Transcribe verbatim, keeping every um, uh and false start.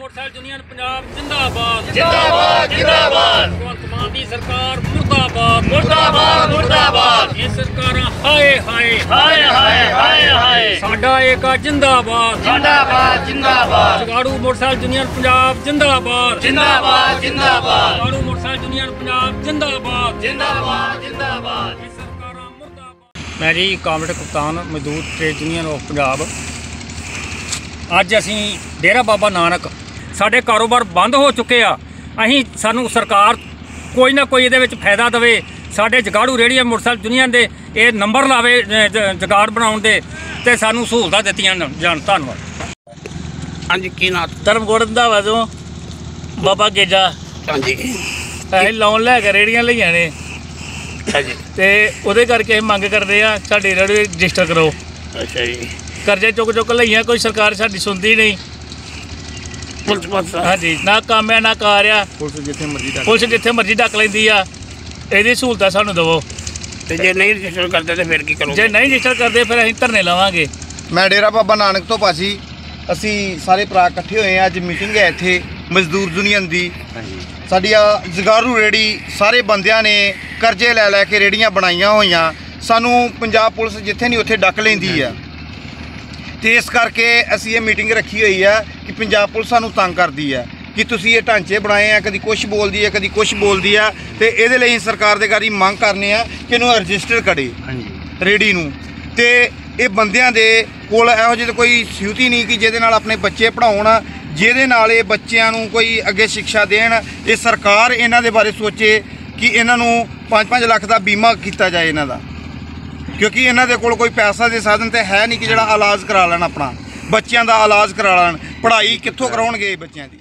Motorcycle union Punjab जिंदाबाद जिंदाबाद जिंदाबाद भगवंत मान दी सरकार मुर्दाबाद मुर्दाबाद मुर्दाबाद ये सरकारां हाय हाय हाय हाय हाय हाय साडा एका जिंदाबाद जिंदाबाद जिंदाबाद जगाड़ू मोटरसाइकिल यूनियन पंजाब जिंदाबाद जिंदाबाद जिंदाबाद जगाड़ू मोटरसाइकिल यूनियन पंजाब जिंदाबाद जिंदाबाद जिंदाबाद ये सरकारां मुर्दाबाद। मैं जी कामरेड कप्तान मजदूर ट्रेड यूनियन ऑफ पंजाब। ਅੱਜ ਅਸੀਂ ਡੇਰਾ ਬਾਬਾ ਨਾਨਕ ਸਾਡੇ ਕਾਰੋਬਾਰ ਬੰਦ ਹੋ ਚੁੱਕੇ ਆ। ਅਸੀਂ ਸਾਨੂੰ ਸਰਕਾਰ ਕੋਈ ਨਾ ਕੋਈ ਇਹਦੇ ਵਿੱਚ ਫਾਇਦਾ ਦੇਵੇ। ਸਾਡੇ ਜਗਾੜੂ ਰੇਹੜੀਆਂ ਮੋਟਰਸਾਈਕਲ ਯੂਨੀਅਨ ਦੇ ਇਹ ਨੰਬਰ ਲਾਵੇ ਜਗਾੜ ਬਣਾਉਣ ਦੇ ਤੇ ਸਾਨੂੰ ਸਹੂਲਤਾਂ ਦਿੱਤੀਆਂ ਜਾਣ। ਧੰਨਵਾਦ। ਹਾਂਜੀ ਕੀ ਨਾ ਧਰਮਕੋਟ ਰੰਧਾਵਾ ਤੋਂ ਬਾਬਾ ਗੇਜਾ ਹਾਂਜੀ ਅਸੀਂ ਲੋਨ ਲੈ ਕੇ ਰੇਹੜੀਆਂ ਲਈਆਂ ਨੇ ਹਾਂਜੀ ਤੇ ਉਹਦੇ ਕਰਕੇ ਅਸੀਂ ਮੰਗ ਕਰਦੇ ਆ ਸਾਡੀ ਰੇਹੜੀ ਰਜਿਸਟਰ ਕਰੋ। ਅੱਛਾ ਜੀ ਕਰਜ਼ੇ ਚੁੱਕ ਚੁੱਕ ਲਈਆਂ, ਕੋਈ ਸਰਕਾਰ ਸਾਡੀ ਸੁਣਦੀ ਨਹੀਂ। ਪੁਲਿਸ ਪਾਸ ਹਾਂਜੀ ਨਾ ਕੰਮ ਆ ਨਾ ਕਾਰ ਆ। ਪੁਲਿਸ ਜਿੱਥੇ ਮਰਜ਼ੀ ਪੁਲਿਸ ਜਿੱਥੇ ਮਰਜ਼ੀ ਡੱਕ ਲੈਂਦੀ ਆ। ਇਹਦੀ ਸਹੂਲਤਾਂ ਸਾਨੂੰ ਦੇਵੋ। ਤੇ ਜੇ ਨਹੀਂ ਰਜਿਸਟਰ ਕਰਦੇ ਤੇ ਫਿਰ ਕੀ ਕਰੋਗੇ? ਜੇ ਨਹੀਂ ਰਜਿਸਟਰ ਕਰਦੇ ਫਿਰ ਅਸੀਂ ਧਰਨੇ ਲਾਵਾਂਗੇ। ਮੈਂ ਡੇਰਾ ਬਾਬਾ ਨਾਨਕ ਤੋਂ ਭਾਜੀ ਅਸੀਂ ਸਾਰੇ ਭਰਾ ਇਕੱਠੇ ਹੋਏ ਆ। ਅੱਜ ਮੀਟਿੰਗ ਹੈ ਇੱਥੇ ਮਜ਼ਦੂਰ ਯੂਨੀਅਨ ਦੀ। ਸਾਡੀ ਆ ਜਗਾਰੂ ਰੇੜੀ ਸਾਰੇ ਬੰਦਿਆਂ ਨੇ ਕਰਜ਼ੇ ਲੈ ਲੈ ਕੇ ਰੇੜੀਆਂ ਬਣਾਈਆਂ ਹੋਈਆਂ। ਸਾਨੂੰ ਪੰਜਾਬ ਪੁਲਿਸ ਜਿੱਥੇ ਨਹੀਂ ਉੱਥੇ ਡੱਕ ਲੈਂਦੀ ਆ ਤੇ ਇਸ ਕਰਕੇ ਅਸੀਂ ਇਹ ਮੀਟਿੰਗ ਰੱਖੀ ਹੋਈ ਆ ਕਿ ਪੰਜਾਬ ਪੁਲਿਸ ਸਾਨੂੰ ਤੰਗ ਕਰਦੀ ਆ ਕਿ ਤੁਸੀਂ ਇਹ ਢਾਂਚੇ ਬਣਾਏ ਆ, ਕਦੀ ਕੁਛ ਬੋਲਦੀ ਆ ਕਦੀ ਕੁਛ ਬੋਲਦੀ ਆ। ਤੇ ਇਹਦੇ ਲਈ ਸਰਕਾਰ ਦੇ ਗਾੜੀ ਮੰਗ ਕਰਨੇ ਆ ਕਿ ਇਹਨੂੰ ਰਜਿਸਟਰ ਕਰੇ ਰੇੜੀ ਨੂੰ। ਤੇ ਇਹ ਬੰਦਿਆਂ ਦੇ ਕੋਲ ਇਹੋ ਜਿਹੀ ਕੋਈ ਸਹੂਲਤ ਨਹੀਂ ਕਿ ਜਿਹਦੇ ਨਾਲ ਆਪਣੇ ਬੱਚੇ ਪੜ੍ਹਾਉਣ, ਜਿਹਦੇ ਨਾਲ ਇਹ ਬੱਚਿਆਂ ਨੂੰ ਕੋਈ ਅੱਗੇ ਸਿੱਖਿਆ ਦੇਣ। ਇਹ ਸਰਕਾਰ ਇਹਨਾਂ ਦੇ ਬਾਰੇ ਸੋਚੇ ਕਿ ਇਹਨਾਂ ਨੂੰ ਪੰਜ ਪੰਜ ਲੱਖ ਦਾ ਬੀਮਾ ਕੀਤਾ ਜਾਏ ਇਹਨਾਂ ਦਾ, ਕਿਉਂਕਿ ਇਹਨਾਂ ਦੇ ਕੋਲ ਕੋਈ ਪੈਸਾ ਦੇ ਸਾਧਨ ਤੇ ਹੈ ਨਹੀਂ ਕਿ ਜਿਹੜਾ ਇਲਾਜ ਕਰਾ ਲੈਣ, ਆਪਣਾ ਬੱਚਿਆਂ ਦਾ ਇਲਾਜ ਕਰਾ ਲੈਣ। ਪੜ੍ਹਾਈ ਕਿੱਥੋਂ ਕਰਾਉਣਗੇ ਬੱਚਿਆਂ ਦੀ?